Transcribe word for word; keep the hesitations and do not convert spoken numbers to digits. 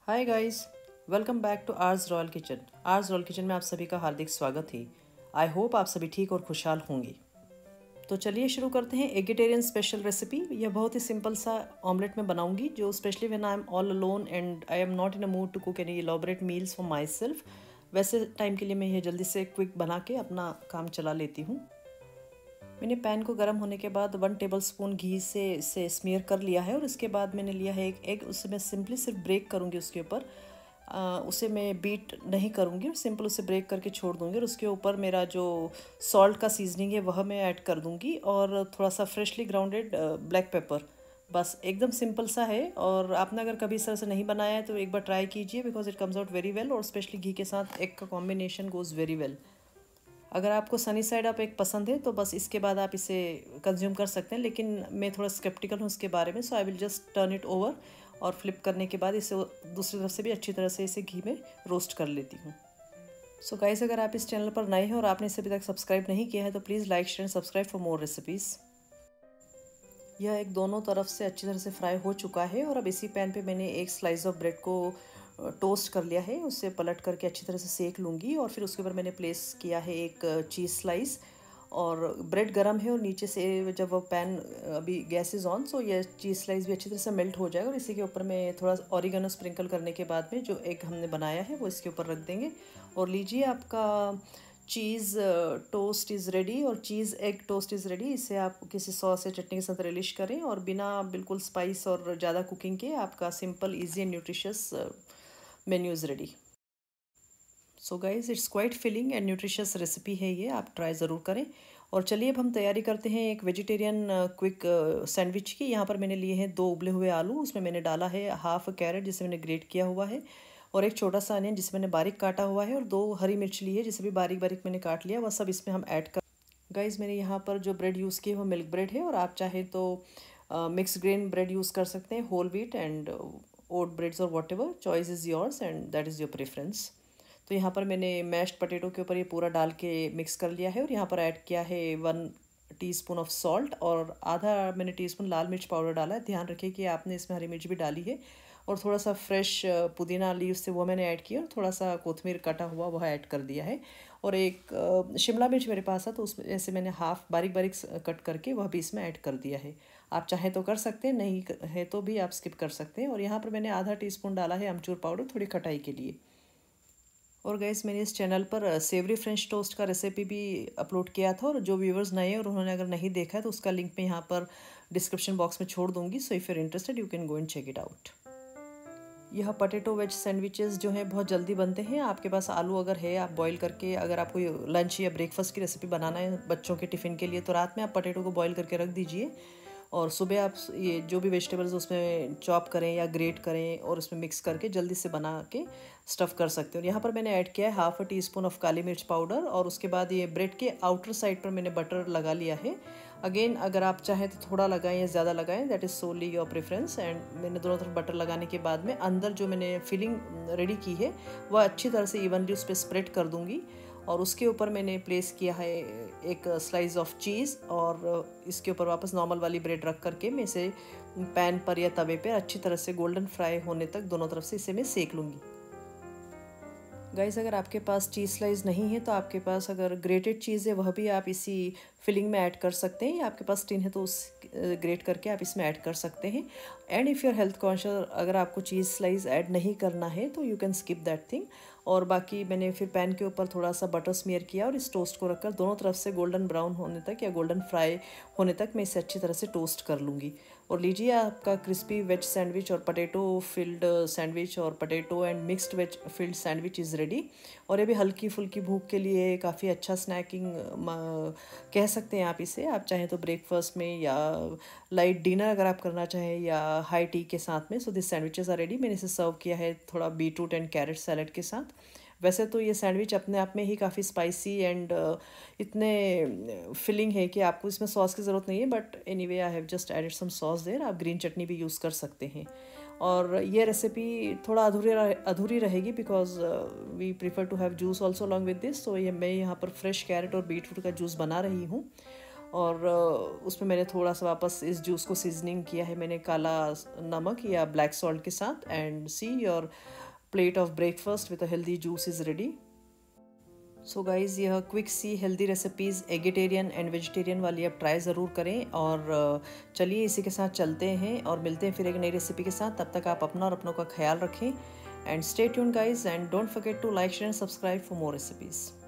Hi guys, welcome back to R's royal kitchen. R's royal kitchen में आप सभी का हार्दिक स्वागत है। आई होप आप सभी ठीक और खुशहाल होंगे। तो चलिए शुरू करते हैं एगिटेरियन स्पेशल रेसिपी। यह बहुत ही सिंपल सा ऑमलेट में बनाऊंगी, जो specially when I am all alone and I am not in a mood to cook any elaborate meals for myself. वैसे टाइम के लिए मैं यह जल्दी से क्विक बना के अपना काम चला लेती हूँ। मैंने पैन को गर्म होने के बाद वन टेबलस्पून घी से इसे स्मीयर कर लिया है और इसके बाद मैंने लिया है एक एग। उससे मैं सिंपली सिर्फ ब्रेक करूँगी उसके ऊपर। उसे मैं बीट नहीं करूँगी और सिंपल उसे ब्रेक करके छोड़ दूँगी और उसके ऊपर मेरा जो सॉल्ट का सीजनिंग है वह मैं ऐड कर दूँगी और थोड़ा सा फ्रेशली ग्राउंडेड ब्लैक पेपर। बस एकदम सिंपल सा है और आपने अगर कभी इस तरह से नहीं बनाया है तो एक बार ट्राई कीजिए, because it comes out very well और स्पेशली घी के साथ एग का कॉम्बिनेशन गोज़ वेरी वेल। अगर आपको सनी साइड अप एक पसंद है तो बस इसके बाद आप इसे कंज्यूम कर सकते हैं, लेकिन मैं थोड़ा स्केप्टिकल हूँ इसके बारे में, so I will just turn it over और फ्लिप करने के बाद इसे दूसरी तरफ से भी अच्छी तरह से इसे घी में रोस्ट कर लेती हूँ। सो गाइस, अगर आप इस चैनल पर नए हैं और आपने इसे अभी तक सब्सक्राइब नहीं किया है तो please like share and subscribe for more recipes. यह एक दोनों तरफ से अच्छी तरह से फ्राई हो चुका है और अब इसी पैन पे मैंने एक स्लाइस ऑफ ब्रेड को टोस्ट कर लिया है। उससे पलट करके अच्छी तरह से सेक लूँगी और फिर उसके ऊपर मैंने प्लेस किया है एक चीज़ स्लाइस। और ब्रेड गरम है और नीचे से जब वो पैन अभी गैस इज़ ऑन, सो ये चीज़ स्लाइस भी अच्छी तरह से मेल्ट हो जाएगा और इसी के ऊपर मैं थोड़ा ऑरिगेनो स्प्रिंकल करने के बाद में जो एग हमने बनाया है वो इसके ऊपर रख देंगे। और लीजिए, आपका चीज़ टोस्ट इज़ रेडी और cheese egg toast is ready. इसे आप किसी सॉस या चटनी के साथ रिलिश करें और बिना बिल्कुल स्पाइस और ज़्यादा कुकिंग के आपका simple easy and nutritious menu is ready. So guys, it's quite filling and nutritious recipe है ये, आप ट्राई ज़रूर करें। और चलिए अब हम तैयारी करते हैं एक वेजिटेरियन क्विक सैंडविच की। यहाँ पर मैंने लिए हैं दो उबले हुए आलू, उसमें मैंने डाला है हाफ कैरेट जिसे मैंने ग्रेट किया हुआ है और एक छोटा सा अनियन जिसे मैंने बारीक काटा हुआ है और दो हरी मिर्च ली है जिसे भी बारीक बारीक मैंने काट लिया। वह सब इसमें हम ऐड कर। गाइज, मैंने यहाँ पर जो ब्रेड यूज़ की है वो मिल्क ब्रेड है और आप चाहें तो मिक्स ग्रेन ब्रेड यूज़ कर सकते हैं, whole wheat and oat breads और whatever, choice is yours and that is your preference. तो यहाँ पर मैंने मैश्ड पटेटो के ऊपर ये पूरा डाल के मिक्स कर लिया है और यहाँ पर ऐड किया है वन टीस्पून ऑफ सॉल्ट और आधा मैंने टीस्पून लाल मिर्च पाउडर डाला है। ध्यान रखिए कि आपने इसमें हरी मिर्च भी डाली है और थोड़ा सा फ्रेश पुदीना लीव से वो मैंने ऐड किया और थोड़ा सा कोथमीर कटा हुआ वह ऐड कर दिया है। और एक शिमला मिर्च मेरे पास है तो उसमें से मैंने हाफ बारीक बारीक कट करके वह भी इसमें ऐड कर दिया है। आप चाहें तो कर सकते हैं, नहीं है तो भी आप स्किप कर सकते हैं। और यहाँ पर मैंने आधा टीस्पून डाला है अमचूर पाउडर थोड़ी खटाई के लिए। और गैस, मैंने इस चैनल पर सेवरी फ्रेंच टोस्ट का रेसिपी भी अपलोड किया था और जो व्यूवर्स नए हैं और उन्होंने अगर नहीं देखा है तो उसका लिंक मैं यहाँ पर डिस्क्रिप्शन बॉक्स में छोड़ दूँगी। So if you are interested you can go and check it out. यह पटेटो वेज सैंडविचेस जो हैं बहुत जल्दी बनते हैं। आपके पास आलू अगर है, आप बॉईल करके, अगर आपको लंच या ब्रेकफास्ट की रेसिपी बनाना है बच्चों के टिफ़िन के लिए तो रात में आप पटेटो को बॉईल करके रख दीजिए और सुबह आप ये जो भी वेजिटेबल्स उसमें चॉप करें या ग्रेट करें और उसमें मिक्स करके जल्दी से बना के स्टफ़ कर सकते हो। यहाँ पर मैंने ऐड किया है half a teaspoon of काली मिर्च पाउडर और उसके बाद ये ब्रेड के आउटर साइड पर मैंने बटर लगा लिया है। अगेन, अगर आप चाहें तो थोड़ा लगाएं या ज़्यादा लगाएं, that is solely your preference. And मैंने दोनों तरफ बटर लगाने के बाद में अंदर जो मैंने फिलिंग रेडी की है वह अच्छी तरह से इवनली उस पर स्प्रेड कर दूँगी और उसके ऊपर मैंने प्लेस किया है एक स्लाइस ऑफ चीज़ और इसके ऊपर वापस नॉर्मल वाली ब्रेड रख करके मैं इसे पैन पर या तवे पर अच्छी तरह से गोल्डन फ्राई होने तक दोनों तरफ से इसे मैं सेक लूँगी। गाइस, अगर आपके पास चीज़ स्लाइस नहीं है तो आपके पास अगर ग्रेटेड चीज़ है वह भी आप इसी फिलिंग में ऐड कर सकते हैं या आपके पास टिन है तो उस ग्रेट करके आप इसमें ऐड कर सकते हैं। And if you're health conscious, अगर आपको चीज़ स्लाइस ऐड नहीं करना है तो you can skip that thing. और बाकी मैंने फिर पैन के ऊपर थोड़ा सा बटर स्मीयर किया और इस टोस्ट को रखकर दोनों तरफ से गोल्डन ब्राउन होने तक या गोल्डन फ्राई होने तक मैं इसे अच्छी तरह से टोस्ट कर लूँगी। और लीजिए, आपका क्रिस्पी वेज सैंडविच और पटेटो फिल्ड सैंडविच और potato and mixed veg filled sandwich is ready. और ये भी हल्की फुल्की भूख के लिए काफ़ी अच्छा स्नैकिंग कह सकते हैं आप इसे। आप चाहें तो ब्रेकफास्ट में या लाइट डिनर अगर आप करना चाहें या हाई टी के साथ में। So this sandwiches are ready. मैंने इसे सर्व किया है थोड़ा बीटरूट एंड कैरेट सैलड के साथ। वैसे तो ये सैंडविच अपने आप में ही काफ़ी स्पाइसी एंड इतने फिलिंग है कि आपको इसमें सॉस की ज़रूरत नहीं है, but anyway I have just added some sauce there. आप ग्रीन चटनी भी यूज़ कर सकते हैं। और ये रेसिपी थोड़ा अधूरी अधूरी रहेगी because we prefer to have juice also along with this. तो ये मैं यहाँ पर फ्रेश कैरेट और बीटरूट का जूस बना रही हूँ और उसमें मैंने थोड़ा सा वापस इस जूस को सीजनिंग किया है मैंने काला नमक या ब्लैक सॉल्ट के साथ। And see your plate of breakfast with a healthy juice is ready. So guys, यह क्विक सी healthy recipes eggetarian and vegetarian वाली आप ट्राई ज़रूर करें। और चलिए इसी के साथ चलते हैं और मिलते हैं फिर एक नई रेसिपी के साथ। तब तक आप अपना और अपनों का ख्याल रखें and stay tuned guys, and don't forget to like share and subscribe for more recipes.